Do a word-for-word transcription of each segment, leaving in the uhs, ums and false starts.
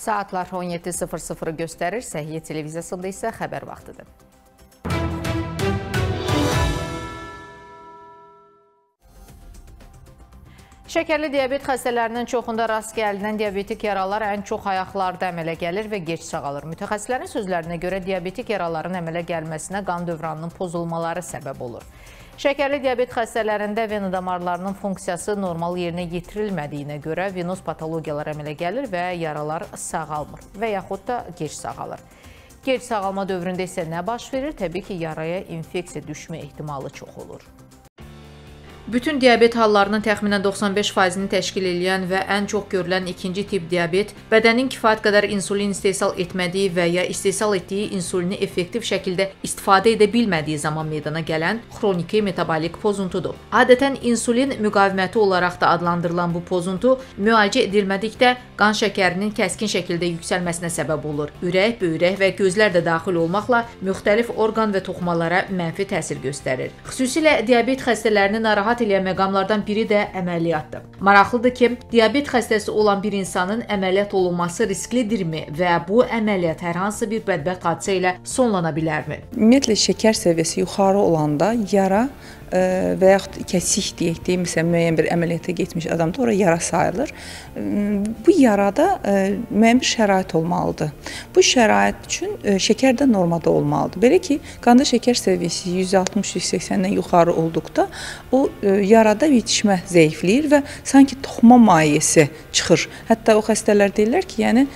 Saatlar on yeddi sıfır sıfırı göstərir, Səhiyyə televiziyasında isə xəbər vaxtıdır. Şəkərli diabet xəstələrinin çoxunda rast gəlinən diabetik yaralar ən çox ayaqlarda əmələ gəlir və gec sağalır. Mütəxəssislərin sözlərinə görə diabetik yaraların əmələ gəlməsinə qan dövranının pozulmaları səbəb olur. Şəkərli diabet xəstələrində vena damarlarının funksiyası normal yerinə yetirilmədiyinə görə venoz patologiyalar əmələ gəlir və yaralar sağalmır və yaxud da gec sağalır. Gec sağalma dövründə isə nə baş verir? Təbii ki, yaraya infeksiya düşmə ehtimalı çox olur. Bütün diabet hallarının təxminən doxsan beş faizini təşkil edən və ən çox görülən ikinci tip diabet, bədənin kifayət qədər insulin istehsal etmədiyi və ya istehsal etdiyi insulini effektiv şəkildə istifadə edə bilmədiyi zaman meydana gələn xroniki metabolik pozuntudur. Adətən insulin müqaviməti olaraq da adlandırılan bu pozuntu müalicə edilmədikdə qan şəkərinin kəskin şəkildə yüksəlməsinə səbəb olur. Ürək, böyrək və gözlər də daxil olmaqla müxtəlif orqan və toxumalara mənfi təsir göstərir. Xüsusilə diabet xəstələrini narahat eləyən məqamlardan biri də əməliyyatdır. Maraqlıdır ki, diabet xəstəsi olan bir insanın əməliyyat olunması risklidirmi və bu əməliyyat hər hansı bir bədbəxt hadisə ilə sonlana bilərmi? Ümumiyyətlə, şəkər səviyyəsi yuxarı olanda yara və yaxud kəsik deyək, deyək, məsələn, müəyyən bir əməliyyata getmiş adamda ora yara sayılır. Bu yarada müəyyən bir şərait olmalıdır. Bu şərait üçün şəkər də normada olmalıdır. Belə ki, qanda şəkər səviyyəsi yüz altmış yüz səksəndən yuxarı olduqda o yarada yetişmə zəifləyir və sanki toxuma mayeəsi çıxır. Hətta o xəstələr deyirlər ki, yəni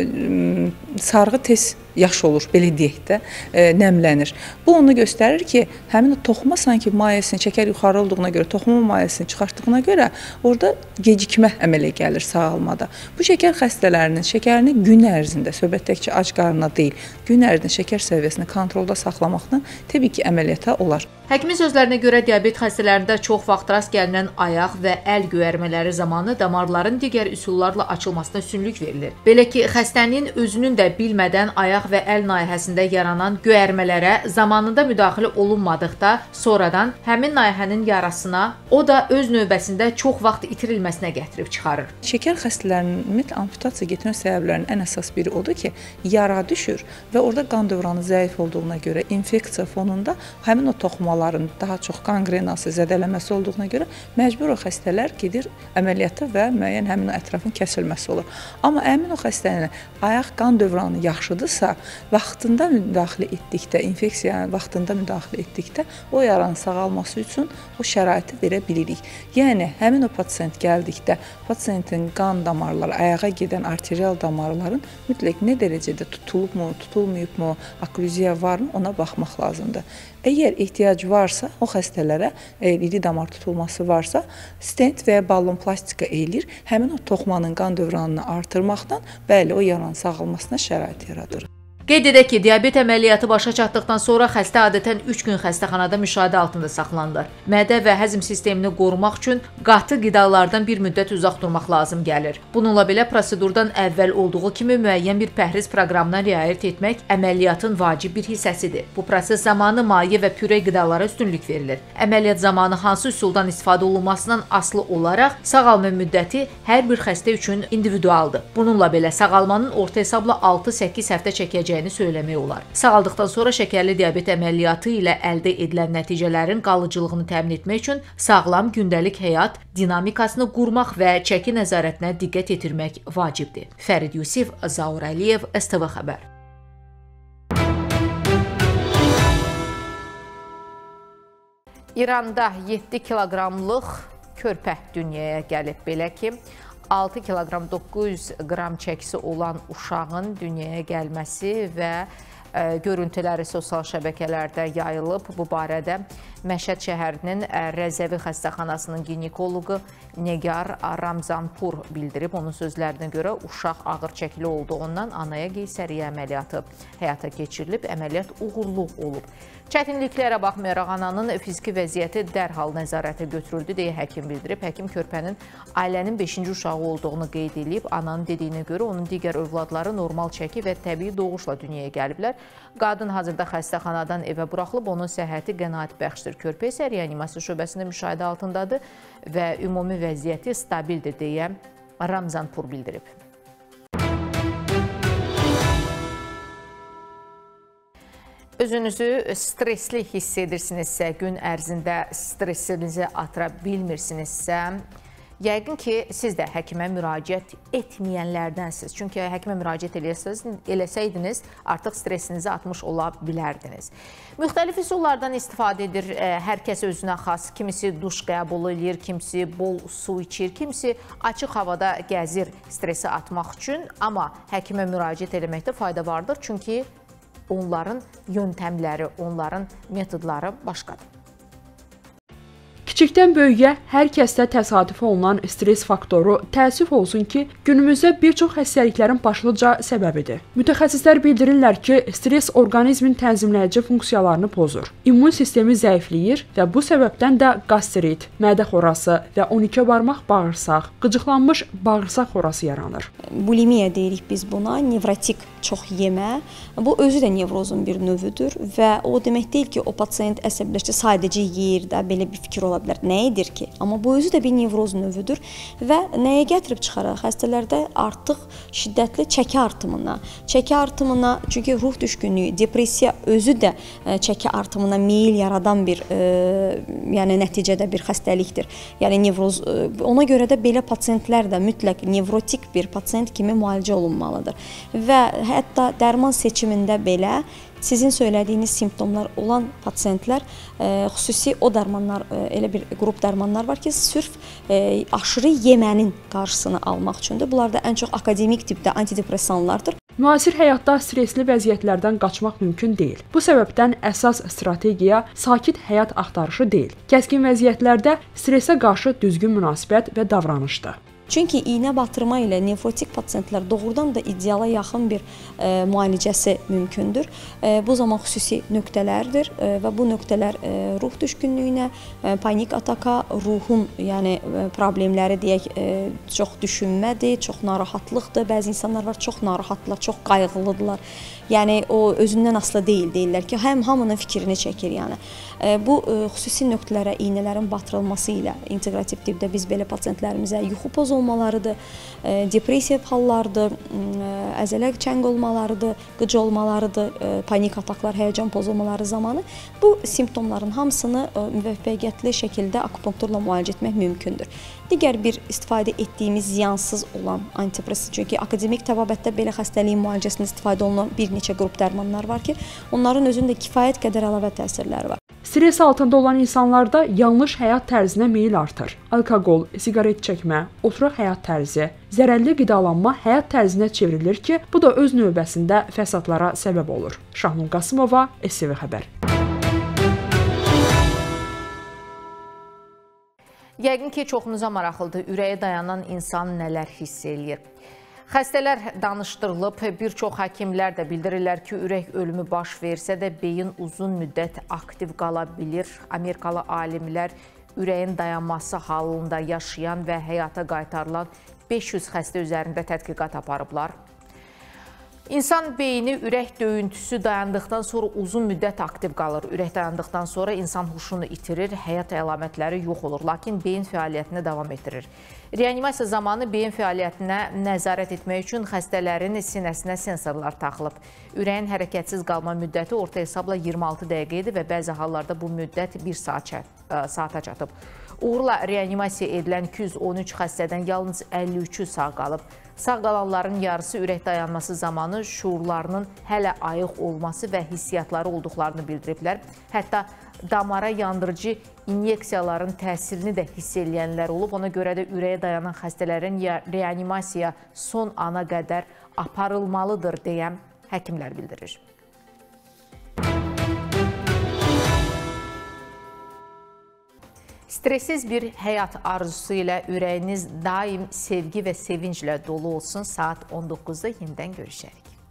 sarğı tez yaxşı olur, belə deyək də, nəmlənir. Bu onu göstərir ki, həmin o toxuma sanki mayesini, şəkər yuxarı olduğuna görə, toxuma mayesini çıxartdığına görə orada gecikmə əmələ gəlir sağalmada. Bu şəkər xəstələrinin şəkərini gün ərzində, söhbət təkcə ac qarnına deyil, gün ərzində şəkər səviyyəsini kontrolda saxlamaqla təbii ki, əməliyyata olar. Həkimin sözlərinə görə diabet xəstələrində çox vaxt rast gəlinən ayaq və əl göyərmələri zamanı damarların digər üsullarla açılmasına üstünlük verilir. Belə ki, xəstənin özünün də bilmədən ayaq və əl nahiyəsində yaranan göyərmələrə zamanında müdaxilə olunmadıqda sonradan həmin nahiyənin yarasına, o da öz növbəsində çox vaxt itirilməsinə gətirib çıxarır. Şəkər xəstələrinin ümumiyyətlə amputasiya getmə səbəblərinin ən əsas biri odur ki, yara düşür və orada qan dövranı zəif olduğuna görə infeksiya fonunda həmin o toxumaların daha çox qangrenası, zədələməsi olduğuna görə məcbur o xəstələr gedir əməliyyata və müəyyən həmin o ətrafın kəsilməsi olur. Amma həmin o xəstənin ayaq qan dövranı yaxşıdırsa, vaxtında müdaxilə etdikdə, infeksiyanı vaxtında müdaxilə etdikdə o yaranın sağalması üçün o şəraiti verə bilirik. Yəni, həmin o pasient gəldikdə pasientin qan damarları, ayağa gedən arterial damarların mütləq nə dərəcədə tutulubmu, tutulmayıbmı, okkluziya varmı, ona baxmaq lazımdır. Əgər ehtiyac varsa, o xəstələrə, əgər iri damar tutulması varsa, stent və ya ballon plastika eyilir, həmin o toxumanın qan dövranını artırmaqdan, bəli, o yaranın sağalmasına şərait yaradır. Qeyd edək ki, diabet əməliyyatı başa çatdıqdan sonra xəstə adətən üç gün xəstəxanada müşahidə altında saxlanılır. Mədə və həzm sistemini qorumaq üçün qatı qidalardan bir müddət uzaq durmaq lazım gəlir. Bununla belə prosedurdan əvvəl olduğu kimi müəyyən bir pəhriz proqramına riayət etmək əməliyyatın vacib bir hissəsidir. Bu proses zamanı maye və püre qidalara üstünlük verilir. Əməliyyat zamanı hansı üsuldan istifadə olunmasından asılı olaraq sağalma müddəti hər bir xəstə üçün individualdır. Bununla belə sağalmanın orta hesabla altı səkkiz həftə çəkəcək söyləmək olar. Sağaldıqdan sonra şəkərli diabet əməliyyatı ilə əldə edilən nəticələrin qalıcılığını təmin etmək üçün sağlam gündəlik həyat dinamikasını qurmaq və çəki nəzarətinə diqqət yetirmək vacibdir. Fərid Yusif, Zaur Əliyev, S T V Xəbər. İranda yeddi kiloqramlıq körpə dünyaya gəlib. Belə ki, altı kiloqram doqquz yüz qram çəkisi olan uşağın dünyaya gəlməsi və e, görüntüləri sosial şəbəkələrdə yayılıb. Bu barədə Məşəd şəhərinin Rəzəvi xəstəxanasının ginekoloqu Negar Ramzanpur bildirib. Onun sözlərinə görə uşaq ağır çəkili olduğundan anaya qeysəriyyə əməliyyatı həyata keçirilib. Əməliyyat uğurlu olub. Çətinliklərə baxmayaraq ananın fiziki vəziyyəti dərhal nəzarətə götürüldü deyə həkim bildirib. Həkim körpənin ailənin beşinci uşağı olduğunu qeyd edib. Ananın dediyinə görə onun digər övladları normal çəki və təbii doğuşla dünyaya gəliblər. Qadın hazırda xəstəxanadan evə buraxılıb, onun səhhəti qənaət bəxşdir. Körpə isə reanimasiya şöbəsində müşahidə altındadır və ümumi vəziyyəti stabildir deyə Ramzanpur bildirib. Özünüzü stresli hiss edirsinizsə, gün ərzində stresinizi atıra bilmirsinizsə, yəqin ki, siz də həkimə müraciət etməyənlərdənsiniz. Çünki həkimə müraciət eləsəydiniz, artıq stresinizi atmış ola bilərdiniz. Müxtəlif üsullardan istifadə edir, hər kəs özünə xas. Kimisi duş qəbul edir, kimisi bol su içir, kimisi açıq havada gəzir stresi atmaq üçün. Amma həkimə müraciət eləməkdə fayda vardır, çünki onların yöntəmləri, onların metodları başqadır. Kiçikdən böyüyə hər kəsdə təsadüfi olunan stres faktoru təəssüf olsun ki, günümüzdə bir çox xəstəliklərin başlıca səbəbidir. Mütəxəssislər bildirirlər ki, stres orqanizmin tənzimləyici funksiyalarını pozur, immun sistemi zəifləyir və bu səbəbdən də qastrit, mədə xorası və on iki barmaq bağırsaq, qıcıqlanmış bağırsaq xorası yaranır. Bulimiya deyirik biz buna, nevrotik çox yemə. Bu özü də nevrozun bir növüdür və o demək deyil ki, o pasiyent əsəbləşdi, sadəcə yeyir də, belə bir fikir ola bilər. Nə edir ki? Amma bu özü də bir nevroz növüdür və nəyə gətirib çıxarır? Xəstələrdə artıq şiddətli çəki artımına, çəki artımına, çünki ruh düşkünlüyü, depressiya özü də çəki artımına meyil yaradan bir, e, yəni nəticədə bir xəstəlikdir. Yəni nevroz, ona görə də belə pasiyentlər də mütləq nevrotik bir pasiyent kimi müalicə olunmalıdır. Və hətta dərman seçimində belə sizin söylədiyiniz simptomlar olan pasiyentlər, e, xüsusi o dərmanlar, e, elə bir qrup dərmanlar var ki, sırf e, aşırı yemənin qarşısını almaq üçündür. Bunlar da ən çox akademik tipdə antidepressanlardır. Müasir həyatda stresli vəziyyətlərdən qaçmaq mümkün deyil. Bu səbəbdən əsas strategiya sakit həyat axtarışı deyil. Kəskin vəziyyətlərdə stresə qarşı düzgün münasibət və davranışdır. Çünki iynə batırma ilə nevrotik pasiyentlər doğrudan da ideala yaxın bir e, müalicəsi mümkündür. E, bu zaman xüsusi nöqtələrdir e, və bu nöqtələr e, ruh düşkünlüyünə, e, panik ataka, ruhun yəni e, problemləri deyək, e, çox düşünmədir, çox narahatlıqdır. Bəzi insanlar var, çox narahatlar, çox qayğılıdırlar. Yəni o özündən asılı deyil, deyirlər ki, həm hamının fikrini çəkir yəni. E, bu e, xüsusi nöqtələrə iynələrin batırılması ilə inteqrativ tipdə biz belə pasiyentlərimizə yuxu pozulmalarıdır, e, depressiya hallarıdır, e, əzələ çəng olmalarıdır, qıc olmalarıdır, e, panik ataklar, həyəcan pozulmaları zamanı bu simptomların hamısını e, müvəffəqiyyətli şəkildə akupunkturla müalicə etmək mümkündür. Digər bir istifadə etdiyimiz ziyansız olan antidepressiv, çünki akademik təbabətdə belə xəstəliyin müalicəsində istifadə olunan bir neçə qrup dərmanlar var ki, onların özündə kifayət qədər əlavə təsirləri var. Stres altında olan insanlarda yanlış həyat tərzinə meyil artır. Alkoqol, siqaret çəkmə, oturaq həyat tərzi, zərərli qidalanma həyat tərzinə çevrilir ki, bu da öz növbəsində fəsadlara səbəb olur. Şahnun Qasımova, S T V Xəbər. Yəqin ki, çoxunuza maraqlıdır, ürəyə dayanan insan nələr hiss eləyir. Xəstələr danışdırılıb, bir çox həkimlər də bildirirlər ki, ürək ölümü baş versə də beyin uzun müddət aktiv qala bilir. Amerikalı alimlər ürəyin dayanması halında yaşayan və həyata qaytarılan beş yüz xəstə üzərində tədqiqat aparıblar. İnsan beyni ürək döyüntüsü dayandıqdan sonra uzun müddət aktiv qalır. Ürək dayandıqdan sonra insan huşunu itirir, həyat əlamətləri yox olur, lakin beyin fəaliyyətini davam etdirir. Reanimasiya zamanı beyin fəaliyyətinə nəzarət etmək üçün xəstələrin sinəsinə sensorlar taxılıb. Ürəyin hərəkətsiz qalma müddəti orta hesabla iyirmi altı dəqiqə idi və bəzi hallarda bu müddət bir saata çatıb. Uğurla reanimasiya edilən iki yüz on üç xəstədən yalnız əlli üçü sağ qalıb. Sağ qalanların yarısı ürək dayanması zamanı şuurlarının hələ ayıq olması və hissiyatları olduqlarını bildiriblər. Hətta damara yandırıcı inyeksiyaların təsirini də hiss eləyənlər olub. Ona görə də ürəyə dayanan xəstələrin reanimasiya son ana qədər aparılmalıdır deyən həkimlər bildirir. Stressiz bir həyat arzusu ilə ürəyiniz daim sevgi və sevinclə dolu olsun. Saat on doqquzda yenidən görüşərik.